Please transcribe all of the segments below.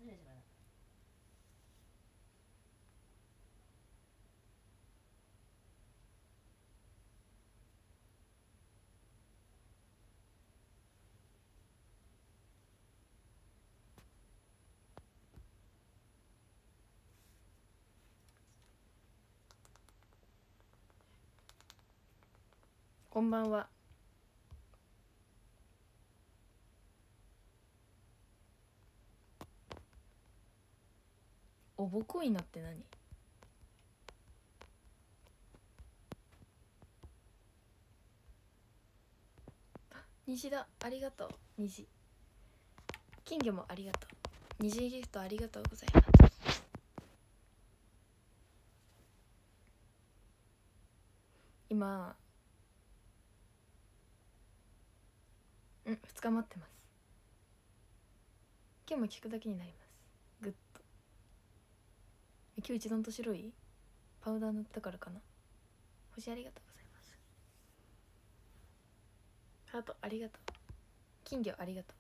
こんばんは。おぼこいなって何？虹だ、ありがとう。虹金魚もありがとう。虹ギフトありがとうございます。今2日待ってます。今日も聞くだけになります。グッと今日一段と白いパウダー塗ったからかな。星ありがとうございます。ハートありがとう。金魚ありがとう。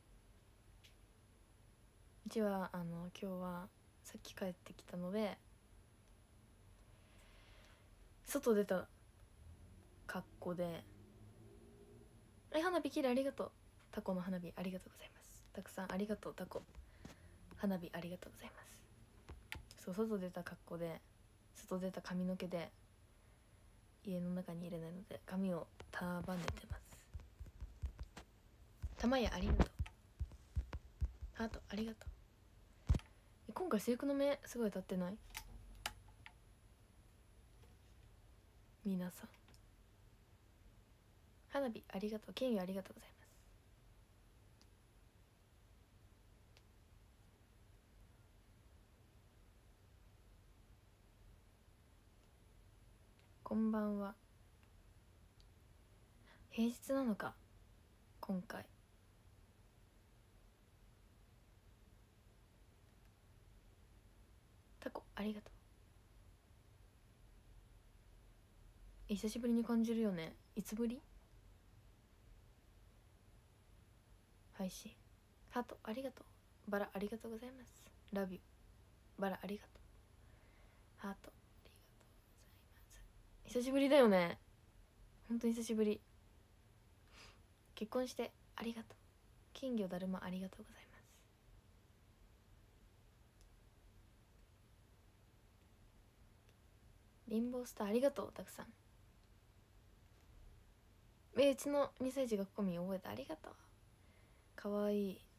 うちは今日はさっき帰ってきたので外出た格好で、花火きれいありがとう。タコの花火ありがとうございます。たくさんありがとう。タコ花火ありがとうございます。そう、外出た格好で、外出た髪の毛で家の中に入れないので髪を束ねてます。玉屋ありがとう。ハートありがとう。今回制服の目すごい立ってない？皆さん花火ありがとう。金魚ありがとうございます。こんばんは。平日なのか今回。タコありがとう。久しぶりに感じるよね。いつぶり？配信。ハートありがとう。バラありがとうございます。ラビューバラありがとう。ハートありがとうございます。久しぶりだよね。本当に久しぶり。結婚してありがとう。金魚だるまありがとうございます。リンボースターありがとう。たくさん。うちの2歳児がコミ覚えてありがとう。かわいい。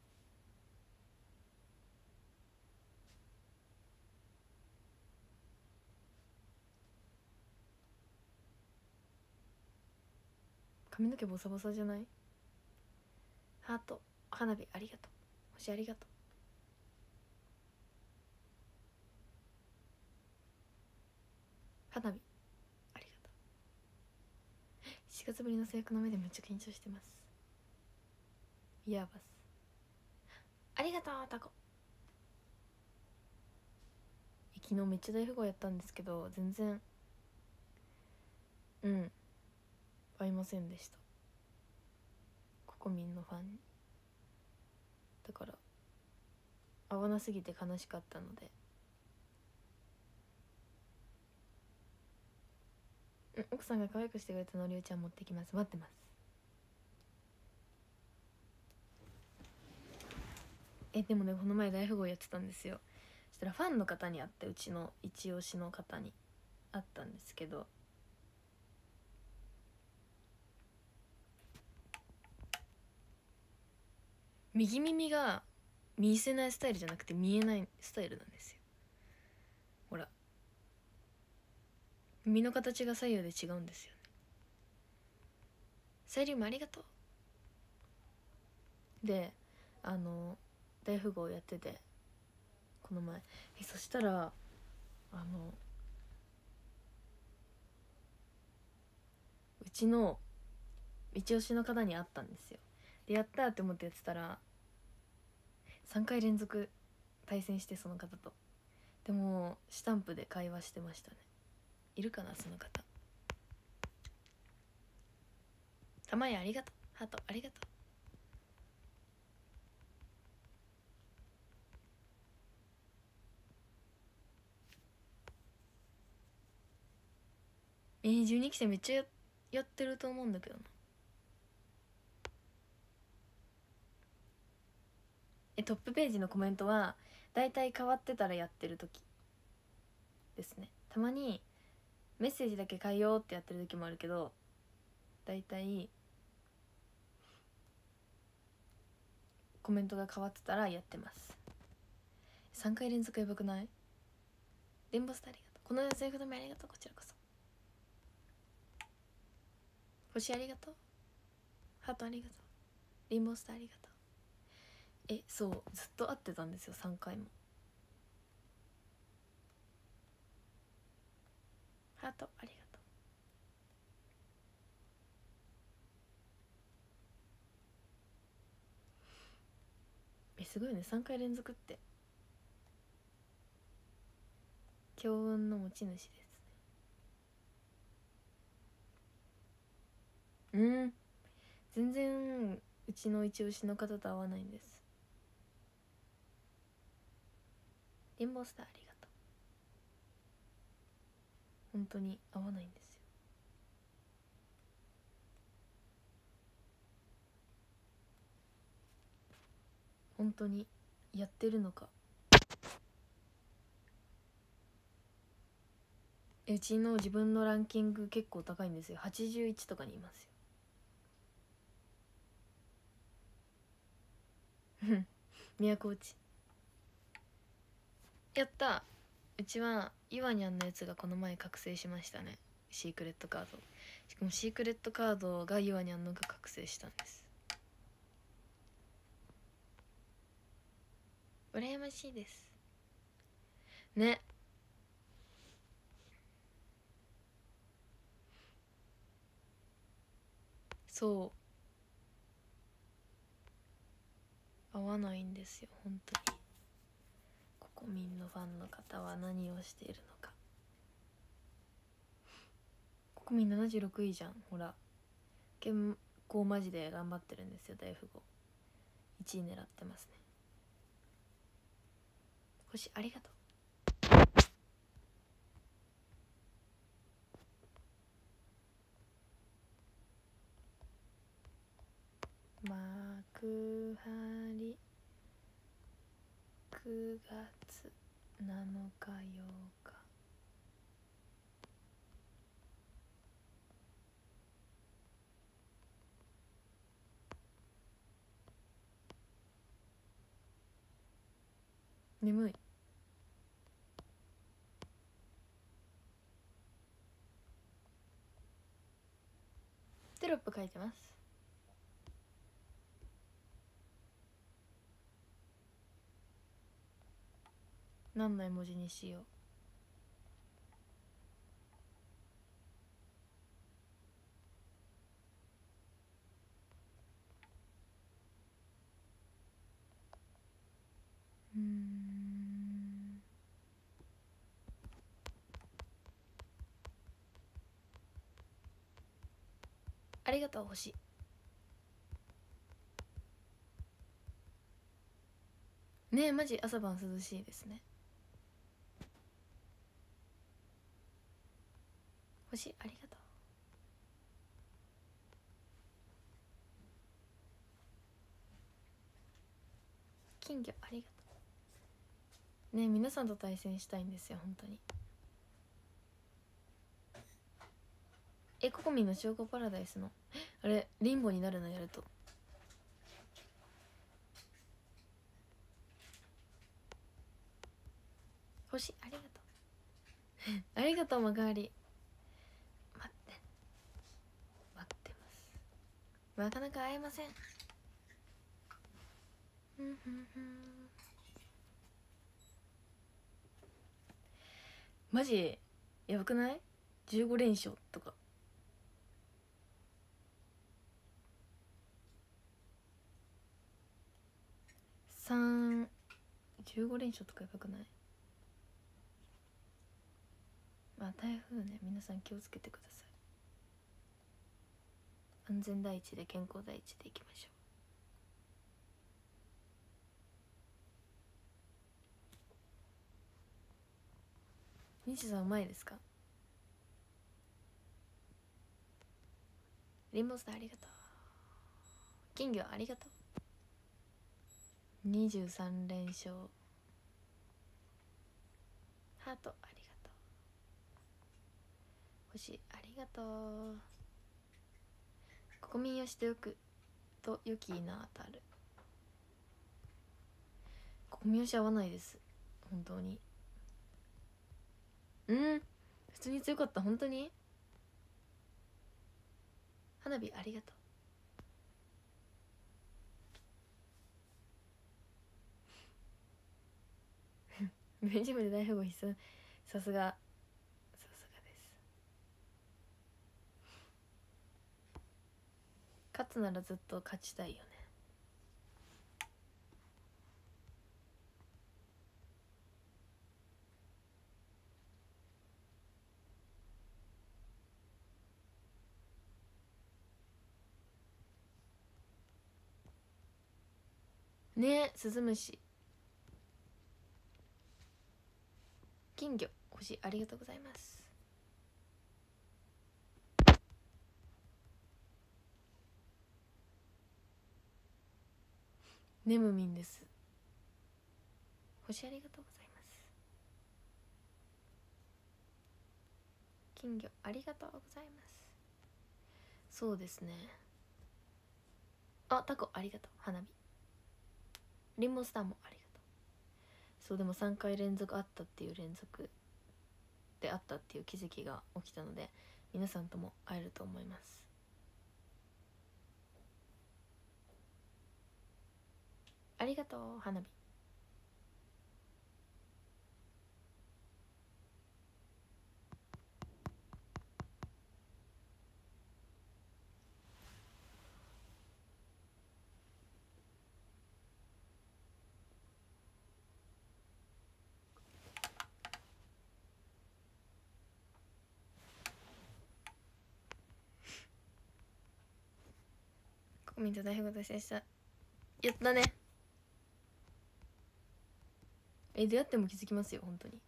髪の毛ボサボサじゃない？ハート花火ありがとう。星ありがとう。花火ありがとう。7月ぶりの制服の目でめっちゃ緊張してます。イヤーバスありがとう。タコ昨日めっちゃ大富豪やったんですけど全然合いませんでした。ココミンのファンにだから合わなすぎて悲しかったので、奥さんが可愛くしてくれたのりおちゃん持ってきます。待ってます。でもねこの前大富豪やってたんですよ。そしたらファンの方に会って、うちの一押しの方に会ったんですけど、右耳が見せないスタイルじゃなくて見えないスタイルなんですよ。ほら耳の形が左右で違うんですよね。サイリウムありがとう。で大富豪やっててこの前そしたらうちの一押しの方に会ったんですよ。でやったって思ってやってたら3回連続対戦して、その方と。でもスタンプで会話してましたね。いるかなその方。玉屋ありがとう。ハートありがとう。 12期生めっちゃやってると思うんだけどな。トップページのコメントはだいたい変わってたらやってる時ですね。たまにメッセージだけ変えようってやってる時もあるけど、だいたいコメントが変わってたらやってます。3回連続やばくない？レンボスターありがとう。このセーフ止めありがとう。こちらこそ。星ありがとう。ハートありがとう。レインボースターありがとう。そうずっと会ってたんですよ、3回も。ハートありがとう。すごいね、3回連続って強運の持ち主ですね。全然うちの一押しの方と合わないんです。レインボースターありがとう。本当に合わないんですよ。本当にやってるのか。うちの自分のランキング結構高いんですよ。81とかにいますよ。都内やった。うちはイワニャンのやつがこの前覚醒しましたね。シークレットカード。しかもシークレットカードがイワニャンのが覚醒したんです。羨ましいですね。そう合わないんですよ本当に。ココミンのファンの方は何をしているのか。ココミン76位じゃん。ほら結構マジで頑張ってるんですよ。大富豪1位狙ってますね。星ありがとう。幕張9月7日8日。眠い。テロップ書いてます。何の絵文字にしよう。ありがとう星。ねえマジ朝晩涼しいですね。星ありがとう。金魚ありがとう。ねえ皆さんと対戦したいんですよ本当に。ココミンの証拠パラダイスのあれリンボになるのやると。星ありがとう。ありがとう幕張。待ってます。なかなか会えません。マジやばくない？ 15 連勝とか。15連勝とかやばくない？まあ台風ね、皆さん気をつけてください。安全第一で健康第一でいきましょう。西さんうまいですか？ リンボスターありがとう。金魚ありがとう。23連勝。ハートありがとう。星ありがとう。国民をしておくと良きな当たる。国民をし合わないです本当に。普通に強かった。本当に花火ありがとう。ベンジムで大富豪必須。さすがです。勝つならずっと勝ちたいよね。ねえ、スズムシ。金魚星ありがとうございます。ネムミンです。星ありがとうございます。金魚ありがとうございます。そうですね。あ、タコありがとう。花火リンボスターもありがとう。そう、でも3回連続あったっていう連続であったっていう奇跡が起きたので、皆さんとも会えると思います。ありがとう花火。国民と大富豪達成した。やったね。どうやっても気づきますよ本当に。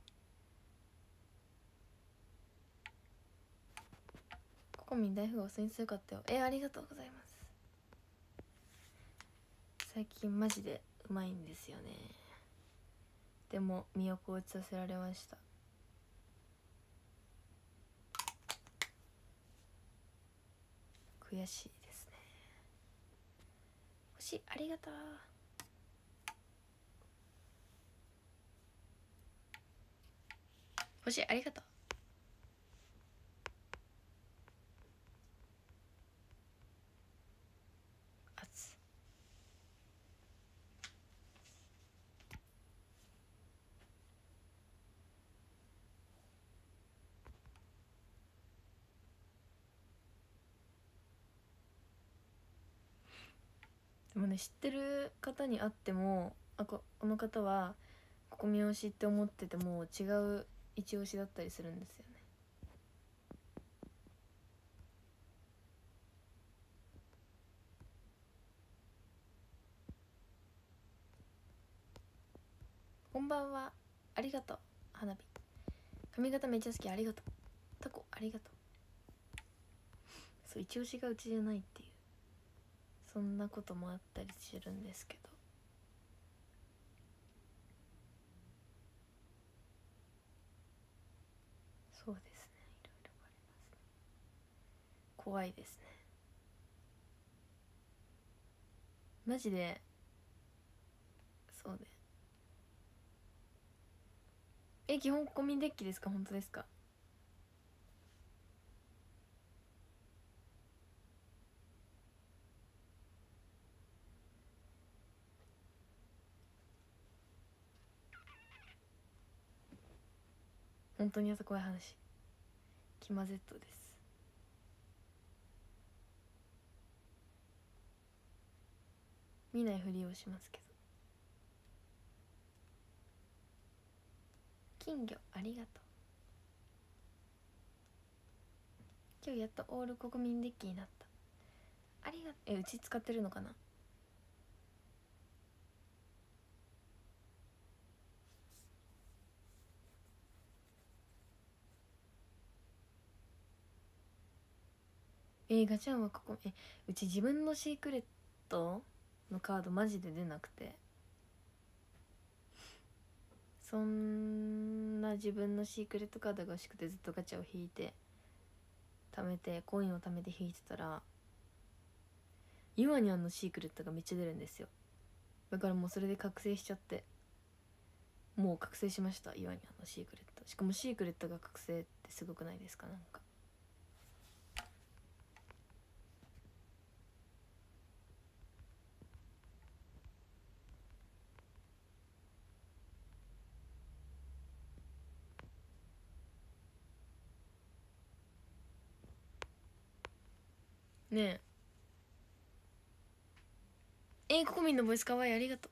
国民大富豪先生よかったよ。ありがとうございます。最近マジでうまいんですよね。でも都落ちさせられました。悔しいですね。星ありがとう。星ありがとう。あつでもね、知ってる方に会っても、この方は国民推しって思ってても違う一押しだったりするんですよね。こんばんは。ありがとう花火。髪型めっちゃ好き。ありがとうタコ。ありがとう。そう、一押しがうちじゃないっていう、そんなこともあったりするんですけど、そうですね、いろいろありますね。怖いですねマジで。そうね。基本国民デッキですか？本当ですか？本当にやった怖い話。キマ Z です。見ないふりをしますけど。金魚ありがとう。今日やっとオール国民デッキになった。ありがとう。うち使ってるのかな？ ガチャンはここうち自分のシークレットのカードマジで出なくて、そんな自分のシークレットカードが欲しくてずっとガチャを引いて貯めてコインを貯めて引いてたら、ユアニャンのシークレットがめっちゃ出るんですよ。だからもうそれで覚醒しちゃって、もう覚醒しました、ユアニャンのシークレット。しかもシークレットが覚醒ってすごくないですか？なんかねえ。ココミンのボイスかわいい、ありがとう。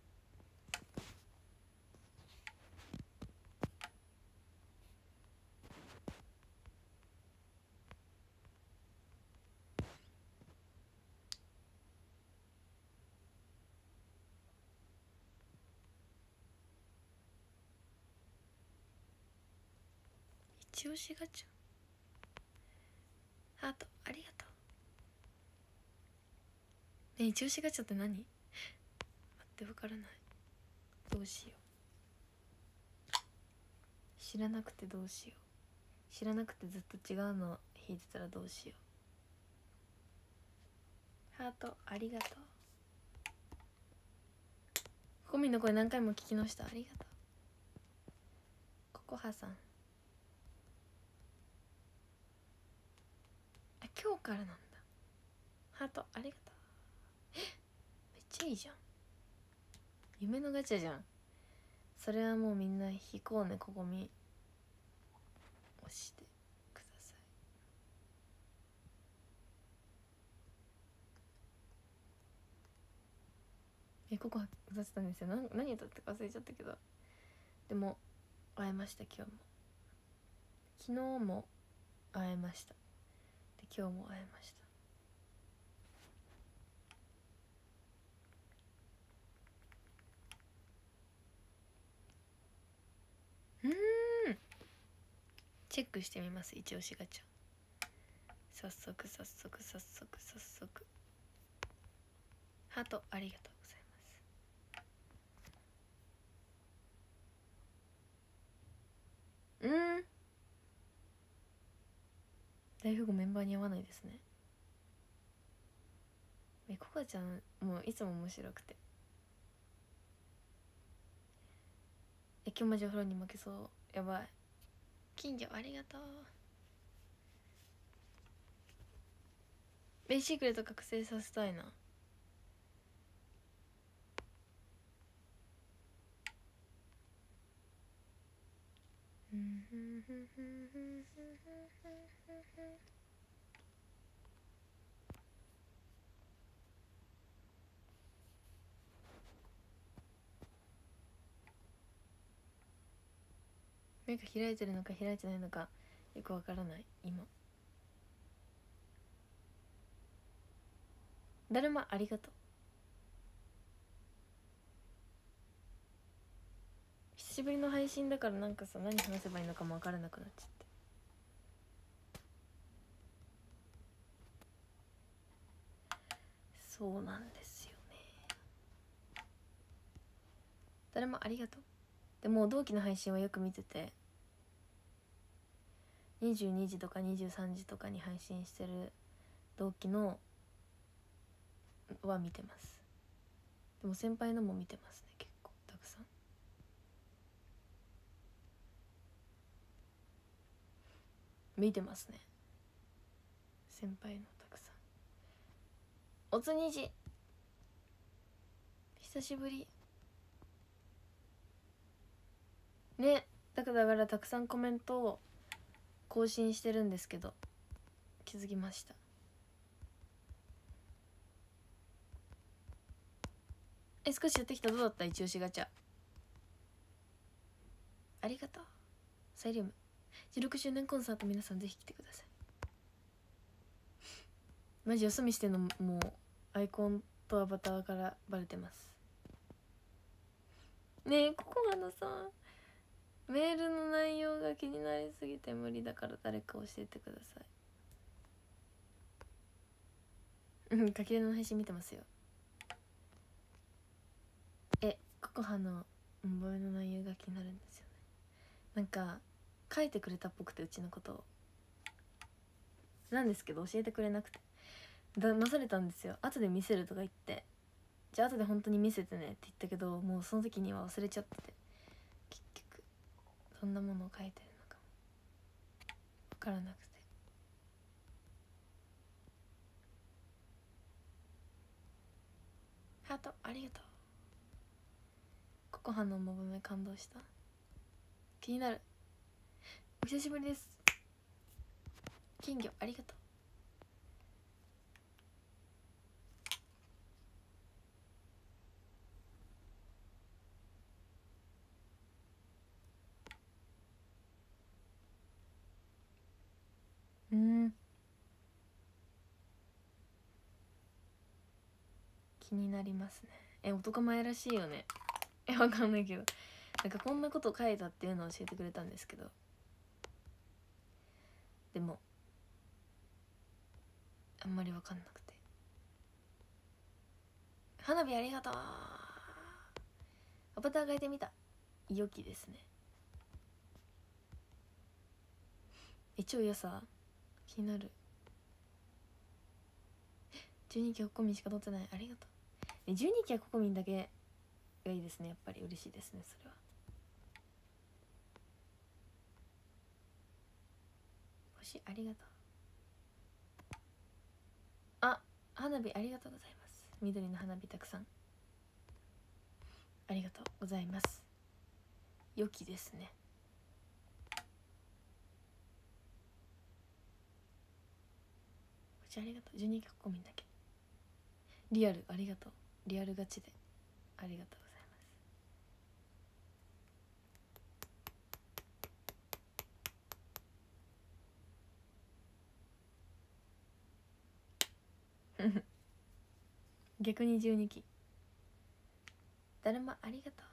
一押しガチャハートありがとう。ねえ、一押しガチャって何？待ってわからない。どうしよう。知らなくてどうしよう。知らなくてずっと違うの弾いてたらどうしよう。ハートありがとう。コミの声何回も聞き直した、ありがとう。ココハさん、今日からなんだ。ハートありがとう。めっちゃいいじゃん、夢のガチャじゃん。それはもうみんな引こうね。ここみ押してください。ここ歌ってたんですよ。何歌ってか忘れちゃったけど、でも会えました。今日も昨日も会えました。で今日も会えました。チェックしてみます、一押しガチャ。早速ハートありがとうございます。大富豪メンバーに合わないですね。コカちゃんもういつも面白くて、今日マジお風呂に負けそう。やばい。金魚ありがとう。シークレット覚醒させたいな。目が開いてるのか開いてないのかよくわからない今。だるまありがとう。久しぶりの配信だからなんかさ、何話せばいいのかもわからなくなっちゃって。そうなんですよね。だるまありがとう。でも同期の配信はよく見てて、22時とか23時とかに配信してる同期のは見てます。でも先輩のも見てますね、結構たくさん。見てますね、先輩のたくさん。おつにじ久しぶりね。だからたくさんコメントを更新してるんですけど、気づきました。少しやってきた。どうだった？一押しガチャありがとう。サイリウム16周年コンサート、皆さんぜひ来てください。マジよそ見してんのもうアイコンとアバターからバレてますね。ココアのさメールの内容が気になりすぎて無理だから誰か教えてください。 かけるの配信見てますよ。ココハのボイの内容が気になるんですよね。なんか書いてくれたっぽくて、うちのことをなんですけど教えてくれなくて騙されたんですよ。後で見せるとか言って、じゃあ後で本当に見せてねって言ったけど、もうその時には忘れちゃってて、結局そんなものを書いてるのかも分からなくて。ハートありがとう。ココハのモブメ感動した。気になる。お久しぶりです。金魚ありがとう。気になりますね。男前らしいよね。わかんないけど、なんかこんなこと書いたっていうのを教えてくれたんですけど、でもあんまりわかんなくて。花火ありがとう。アバター変えてみた。良きですね。超良さ気になる。12期はココミンしか取ってない。ありがとう。12期はココミンだけがいいですね。やっぱり嬉しいですね、それは。星ありがとう。花火ありがとうございます。緑の花火たくさんありがとうございます。良きですね。星ありがとう。12期ココミンだけ。リアルありがとう。リアルガチでありがとうございます。逆に12期だるまありがとう。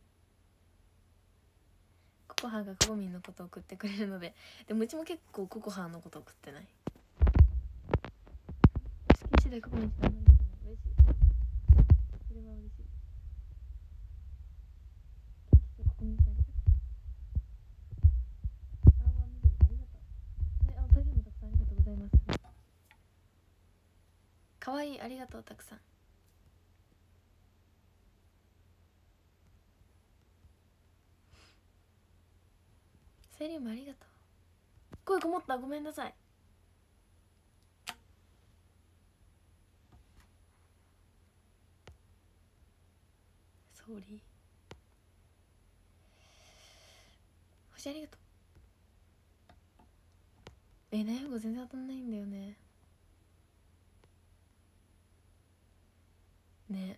ココハがココミンのことを送ってくれるので、でもうちも結構ココハのこと送ってない。好き次第ココミンしかあんまり出てない。嬉しい。それは嬉しい。元気でココミンしありがとう。青は緑ありがとう。サイリウムたくさんありがとうございます。かわいいありがとうたくさん。サイリウムありがとう。声こもった、ごめんなさい。ソーリー。星ありがとう。ねえ、全然当たんないんだよね。ね、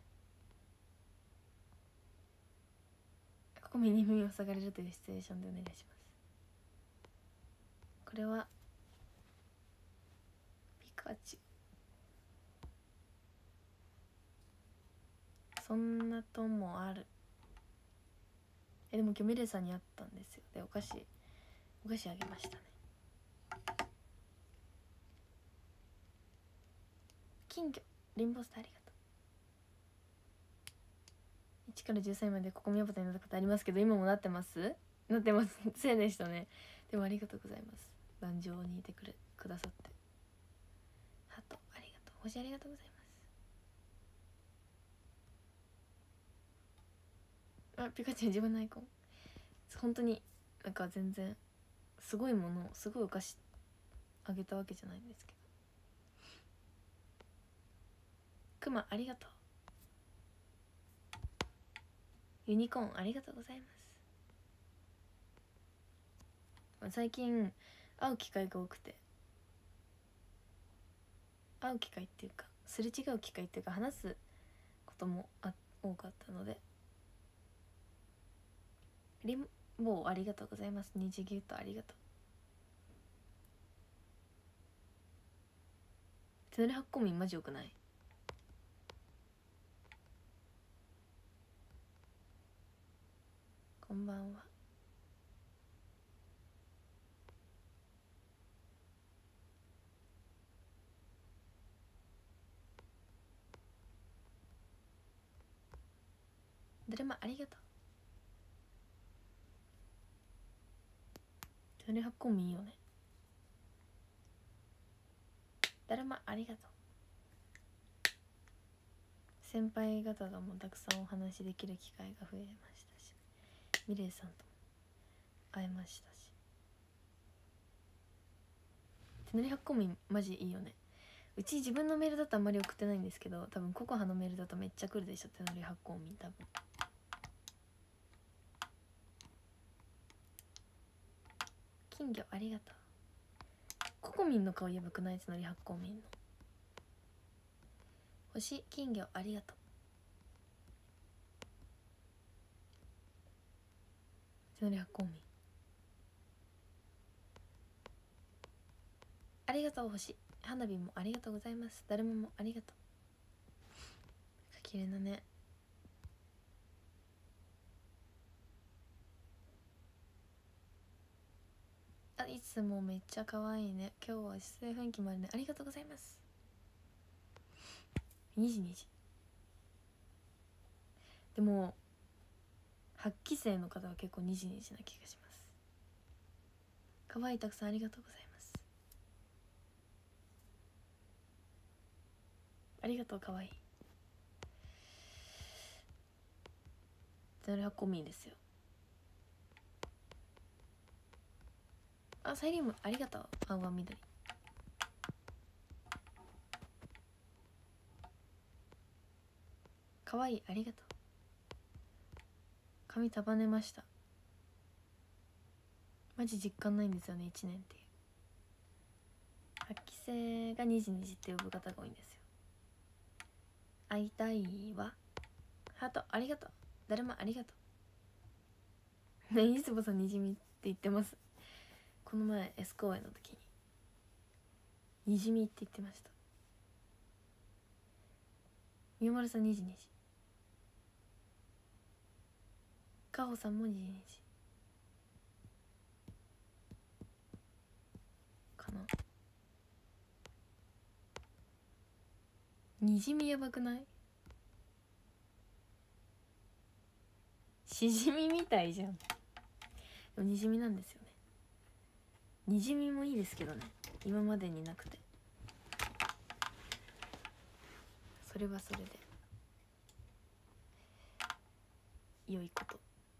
ここに耳を塞がれるというシチュエーションでお願いします。これはピカチュウ。そんなともある。でも今日ミレさんに会ったんですよ。でお菓子あげましたね。金魚リンボスターありがとう。1から13までここ宮端になったことありますけど、今もなってます。なってます。せいでしたね。でもありがとうございます。壇上にいてくださって。ハートありがとう。星ありがとうございます。ピカチュウ自分のアイコン。本当になんか全然すごいもの、すごいお菓子あげたわけじゃないんですけど。クマありがとう。ユニコーンありがとうございます。最近会う機会が多くて、会う機会っていうかすれ違う機会っていうか話すことも多かったので、リンボーありがとうございます。二次ギュッとありがとう。手乗り発酵民マジよくない？こんばんは。 だるまありがとう。それ発酵もいいよね。だるまありがとう。先輩方がもうたくさんお話しできる機会が増えましたし、ミレイさんとも会えましたし、手乗り発酵もマジいいよね。うち自分のメールだとあんまり送ってないんですけど、多分ココハのメールだとめっちゃ来るでしょ、手乗り発酵民。多分金魚ありがとう。ココミンの顔やばくない？手乗り発酵民の星金魚ありがとう。手乗り発酵民ありがとう。星花火もありがとうございます。だるまもありがとう。綺麗だね。あ、いつもめっちゃ可愛いね。今日は姿勢雰囲気もあるね。ありがとうございます。2時2時でも8期生の方は結構2時2時な気がします。可愛いたくさんありがとうございます。ありがとう。可愛いゼロコミですよ。あ、サイリウムありがとう。青は緑可愛いありがとう。髪束ねました。マジ実感ないんですよね、1年っていう。8期生が2時2時って呼ぶ方が多いんですよ。会いたいわ。ハートありがとう。だるまありがとう。ね、いつぼさんにじみって言ってます。この前 S 公演の時ににじみって言ってました。みよまるさん2時2時、かほさんも2時2時かな。にじみやばくない？しじみみたいじゃん。でもにじみなんですよね。にじみもいいですけどね、今までになくて。それはそれで良いこと。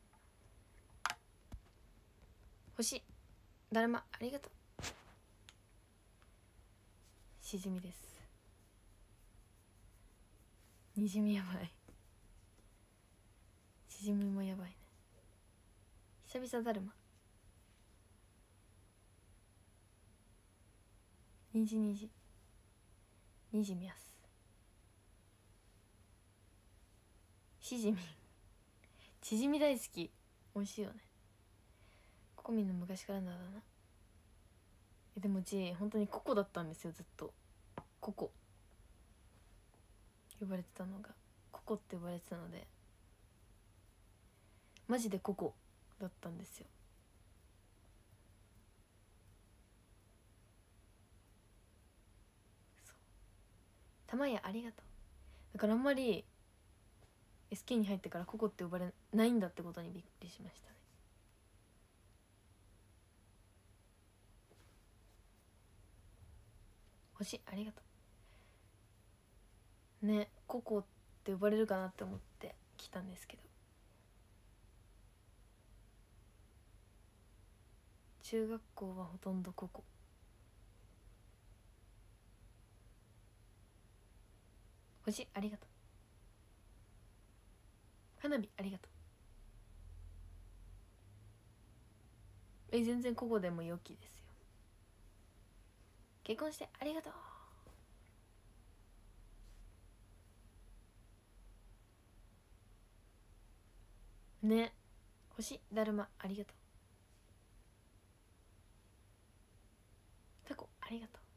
星だるまありがとう。しじみです。にじみやばい。しじみもやばいね。久々だるまにじにじにじみやす。しじみちじみ大好き。美味しいよね。ココミンの昔からのあだ名。でもうち本当にココだったんですよ、ずっと。ココ呼ばれてたのがココって呼ばれてたので、マジでココだったんですよ。そうたまやありがとう。だからあんまり SK に入ってからココって呼ばれないんだってことにびっくりしましたね。星ありがとうね。ココって呼ばれるかなって思って来たんですけど、中学校はほとんどココ。星ありがとう。花火ありがとう。全然ココでも良きですよ。結婚してありがとうね。星だるまありがとう。タコありがとう。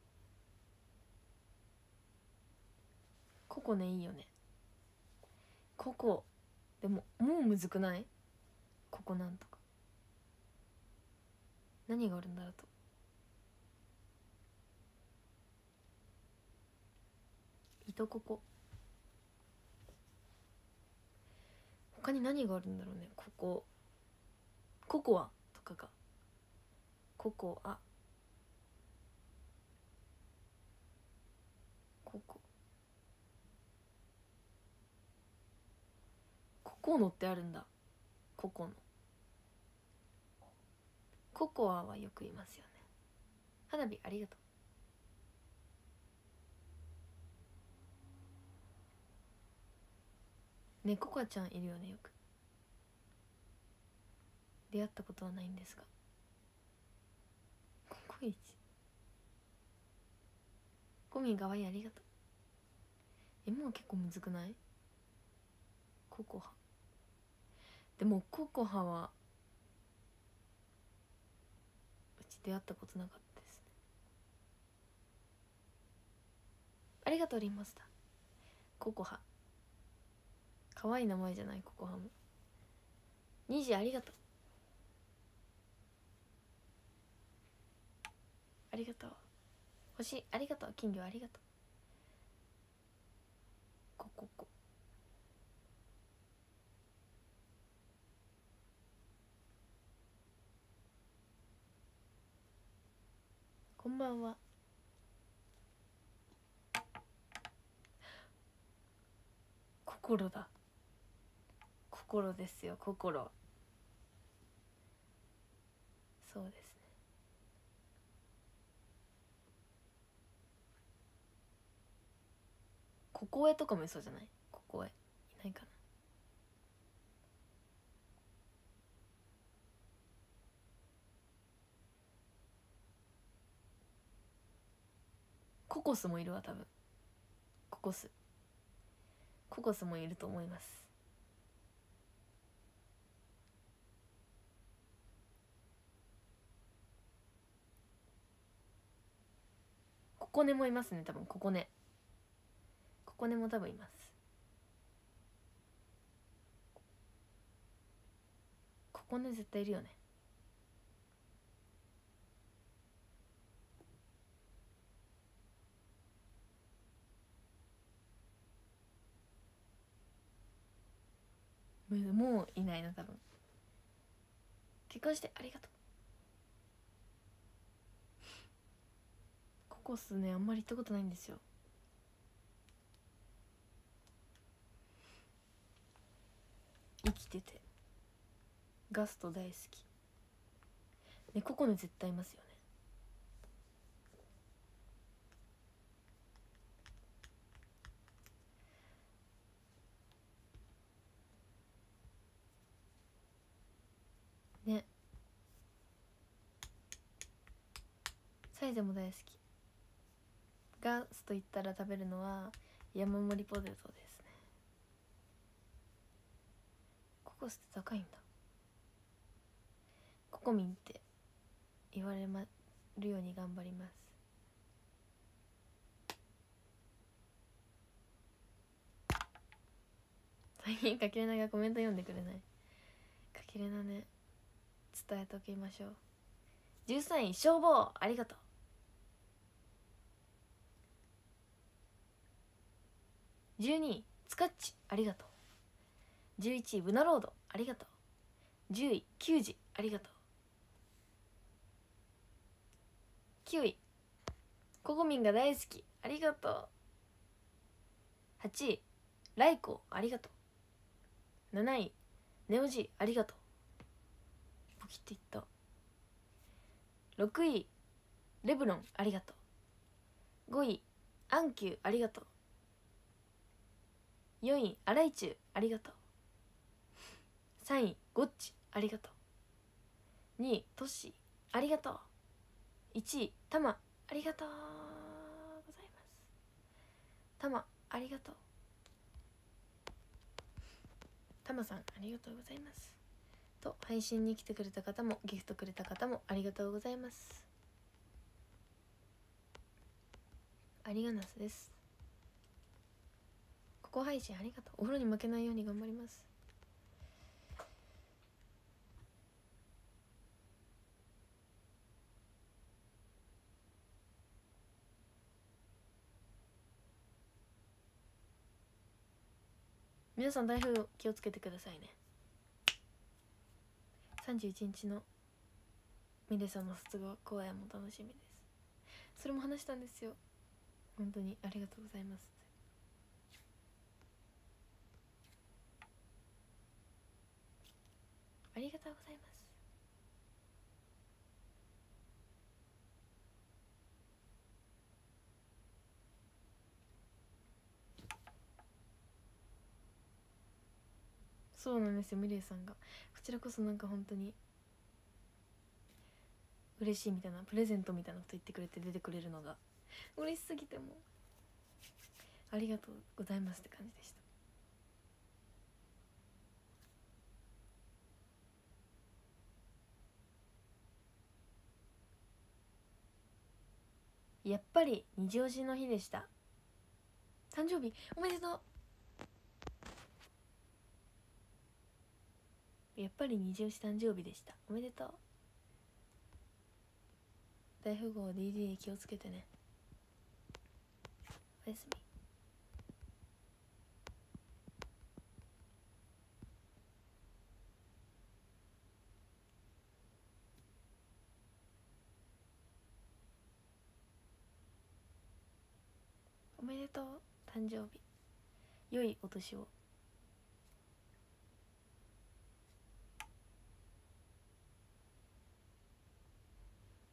ココね、いいよね。ココでももうむずくない？ここなんとか何があるんだろうと。糸ここ。他他に何があるんだろうね。ココアとかがココアココノってあるんだ。ココノココアはよく言いますよね。花火ありがとうね。ココアちゃんいるよね。よく出会ったことはないんですが、ココイチコミンかわいいありがとう。もう結構むずくない？ココハでもココハはうち出会ったことなかったですね。ありがとうリンモスター。ココハかわいい名前じゃない？ココハも2時ありがとう。ありがとう。星ありがとう。金魚ありがとう。コこんばんは。心だ。心ですよ。心。そうですね。ここえとかもいそうじゃない？ここえいないかな。ココスもいるわ多分。ココスもいると思います。ココネもいますね多分。ココネも多分います。ココネ絶対いるよね。もういないな多分。結婚してありがとう。ココスねあんまり行ったことないんですよ。生きててガスト大好きね。ココネ絶対いますよね。ねサイゼも大好き。ガスト行ったら食べるのは山盛りポテトですね。ココスって高いんだ。ココミンって言われるように頑張ります。最近かけれながコメント読んでくれない。かけれなね伝えときましょう。13位消防ありがとう。12位スカッチありがとう。11位ブナロードありがとう。10位キュウジありがとう。9位ココミンが大好きありがとう。8位ライコありがとう。7位ネオジーありがとう。ポキっていった。6位レブロンありがとう。5位アンキューありがとう。4位アライチュウありがとう。3位ゴッチありがとう。2位トッシーありがとう。1位タマありがとうございます。タマありがとう。タマさんありがとうございます。と配信に来てくれた方もギフトくれた方もありがとうございます。ありがなすです。ここ配信ありがとう。お風呂に負けないように頑張ります。 皆さん台風気をつけてくださいね。31日のミレさんの卒業公演も楽しみです。それも話したんですよ。本当にありがとうございます。ありがとうございます。そうなんですよ、ミレイさんがこちらこそなんか本当に嬉しいみたいな、プレゼントみたいなこと言ってくれて出てくれるのが嬉しすぎて、もありがとうございますって感じでした。やっぱり二押しの日でした。誕生日おめでとう。やっぱり二押し誕生日でした。おめでとう。大富豪 DJ 気をつけてね。おやすみ。おめでとう誕生日。良いお年を。